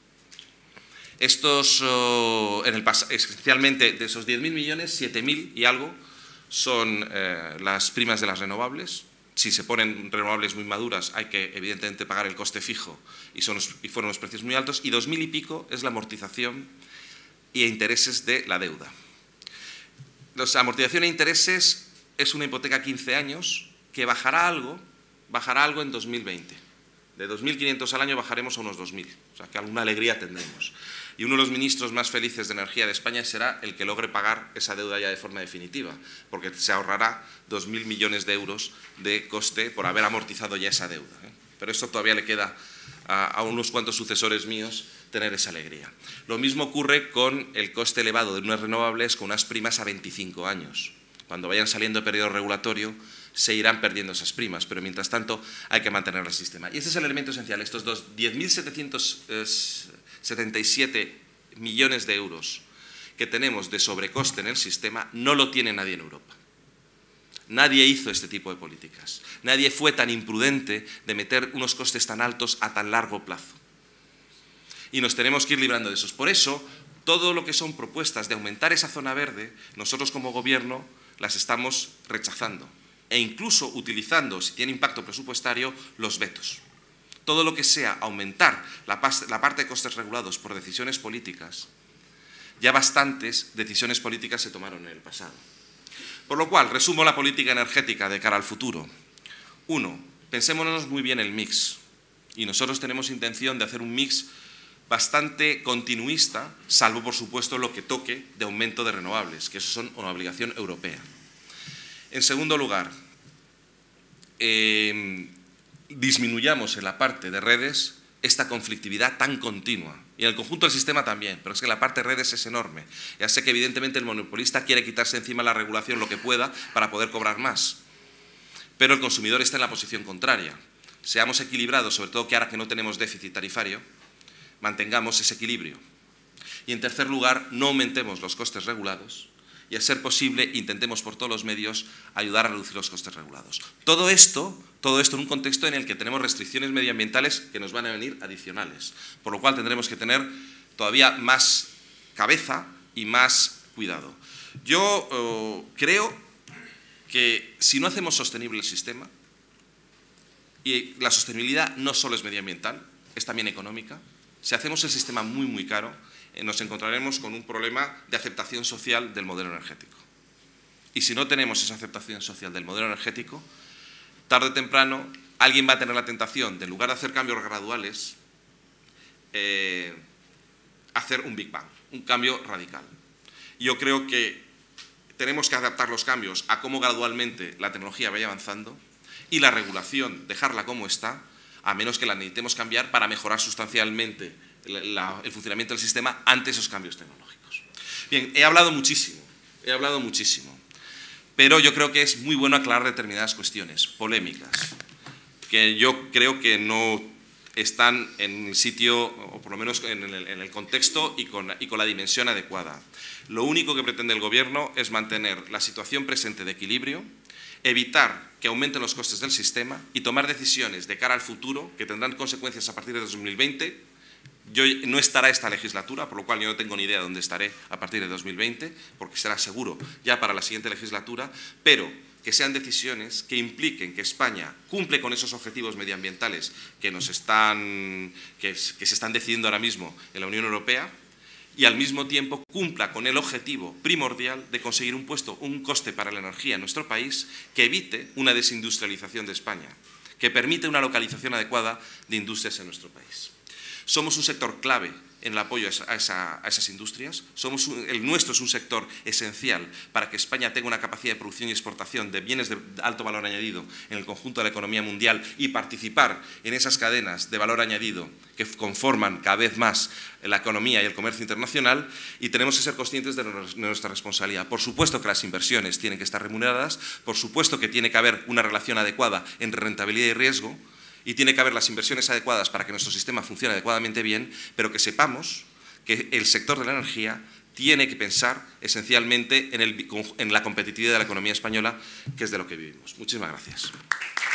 Estos, oh, en el esencialmente, de esos diez mil millones, siete mil y algo son eh, las primas de las renovables. Si se ponen renovables muy maduras, hay que evidentemente pagar el coste fijo y, son los, y fueron los precios muy altos. Y dos mil y pico es la amortización y intereses de la deuda. La amortización e intereses es una hipoteca a quince años que bajará algo, bajará algo en dos mil veinte. De dos mil quinientos al año bajaremos a unos dos mil, o sea que alguna alegría tendremos. Y uno de los ministros más felices de energía de España será el que logre pagar esa deuda ya de forma definitiva, porque se ahorrará dos mil millones de euros de coste por haber amortizado ya esa deuda, ¿eh? Pero esto todavía le queda a, a unos cuantos sucesores míos tener esa alegría. Lo mismo ocurre con el coste elevado de unas renovables con unas primas a veinticinco años. Cuando vayan saliendo de periodo regulatorio se irán perdiendo esas primas, pero mientras tanto hay que mantener el sistema. Y este es el elemento esencial, estos diez mil setecientos setenta y siete millones de euros que tenemos de sobrecoste en el sistema no lo tiene nadie en Europa. Nadie hizo este tipo de políticas. Nadie fue tan imprudente de meter unos costes tan altos a tan largo plazo. Y nos tenemos que ir librando de esos. Por eso, todo lo que son propuestas de aumentar esa zona verde, nosotros como Gobierno las estamos rechazando. E incluso utilizando, si tiene impacto presupuestario, los vetos. Todo lo que sea aumentar la, la parte de costes regulados por decisiones políticas, ya bastantes decisiones políticas se tomaron en el pasado. Por lo cual, resumo la política energética de cara al futuro. Uno, pensémonos muy bien el mix. Y nosotros tenemos intención de hacer un mix bastante continuista, salvo, por supuesto, lo que toque de aumento de renovables, que eso son una obligación europea. En segundo lugar, eh, disminuyamos en la parte de redes esta conflictividad tan continua. Y en el conjunto del sistema también, pero es que la parte de redes es enorme. Ya sé que evidentemente el monopolista quiere quitarse encima la regulación lo que pueda para poder cobrar más. Pero el consumidor está en la posición contraria. Seamos equilibrados, sobre todo que ahora que no tenemos déficit tarifario, mantengamos ese equilibrio. Y en tercer lugar, no aumentemos los costes regulados y, a ser posible, intentemos por todos los medios ayudar a reducir los costes regulados. Todo esto, todo esto en un contexto en el que tenemos restricciones medioambientales que nos van a venir adicionales, por lo cual tendremos que tener todavía más cabeza y más cuidado. Yo eh, creo que si no hacemos sostenible el sistema, y la sostenibilidad no solo es medioambiental, es también económica, si hacemos el sistema muy, muy caro, eh, nos encontraremos con un problema de aceptación social del modelo energético. Y si no tenemos esa aceptación social del modelo energético, tarde o temprano alguien va a tener la tentación de, en lugar de hacer cambios graduales, eh, hacer un Big Bang, un cambio radical. Yo creo que tenemos que adaptar los cambios a cómo gradualmente la tecnología vaya avanzando y la regulación, dejarla como está, a menos que la necesitemos cambiar para mejorar sustancialmente la, la, el funcionamiento del sistema ante esos cambios tecnológicos. Bien, he hablado muchísimo, he hablado muchísimo, pero yo creo que es muy bueno aclarar determinadas cuestiones polémicas, que yo creo que no están en el sitio, o por lo menos en el, en el contexto y con, y con la dimensión adecuada. Lo único que pretende el Gobierno es mantener la situación presente de equilibrio, evitar que aumenten los costes del sistema y tomar decisiones de cara al futuro que tendrán consecuencias a partir de dos mil veinte. Yo, no estará esta legislatura, por lo cual yo no tengo ni idea de dónde estaré a partir de dos mil veinte, porque será seguro ya para la siguiente legislatura, pero que sean decisiones que impliquen que España cumple con esos objetivos medioambientales que, nos están, que, que se están decidiendo ahora mismo en la Unión Europea, y al mismo tiempo cumpla con el objetivo primordial de conseguir un puesto, un coste para la energía en nuestro país que evite una desindustrialización de España, que permite una localización adecuada de industrias en nuestro país. Somos un sector clave en el apoyo a, esa, a esas industrias. Somos un, el nuestro es un sector esencial para que España tenga una capacidad de producción y exportación de bienes de alto valor añadido en el conjunto de la economía mundial y participar en esas cadenas de valor añadido que conforman cada vez más la economía y el comercio internacional, y tenemos que ser conscientes de nuestra responsabilidad. Por supuesto que las inversiones tienen que estar remuneradas, por supuesto que tiene que haber una relación adecuada entre rentabilidad y riesgo, y tiene que haber las inversiones adecuadas para que nuestro sistema funcione adecuadamente bien, pero que sepamos que el sector de la energía tiene que pensar esencialmente en, el, en la competitividad de la economía española, que es de lo que vivimos. Muchísimas gracias.